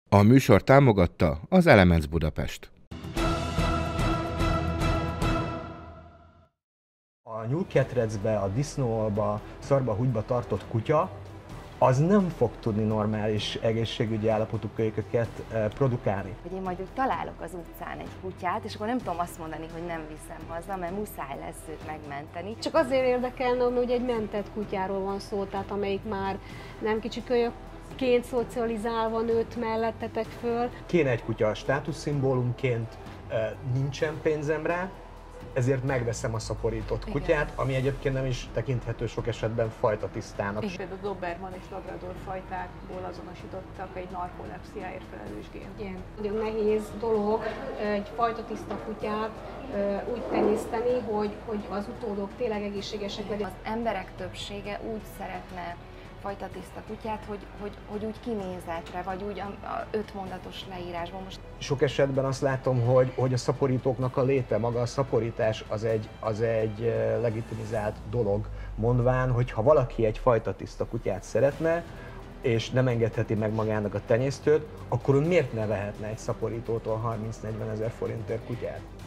A műsor támogatta az Elements Budapest. A nyúlketrecbe, a disznóalba, szarba-húgyba tartott kutya, az nem fog tudni normális egészségügyi állapotú kölyköket produkálni. Hogy én majd úgy találok az utcán egy kutyát, és akkor nem tudom azt mondani, hogy nem viszem haza, mert muszáj lesz őt megmenteni. Csak azért érdekelne, hogy egy mentett kutyáról van szó, tehát amelyik már nem kicsi kölyökként szocializálva nőtt mellettetek föl. Kéne egy kutya státuszszimbólumként, nincsen pénzem rá, ezért megveszem a szaporított kutyát, ami egyébként nem is tekinthető sok esetben fajtatisztának. És például Doberman és Labrador fajtákból azonosítottak egy narkolepsziáért felelős gént. Igen. Nagyon nehéz dolog egy fajtatiszta kutyát úgy tenyészteni, hogy az utódok tényleg egészségesek legyenek. Az emberek többsége úgy szeretne fajtatiszta kutyát, hogy úgy kinézetre, vagy úgy a 5 mondatos leírásban most. Sok esetben azt látom, hogy a szaporítóknak a léte, maga a szaporítás az egy legitimizált dolog, mondván, hogy ha valaki egy fajtatiszta kutyát szeretne, és nem engedheti meg magának a tenyésztőt, akkor ő miért ne vehetne egy szaporítótól 30-40 ezer forintért kutyát?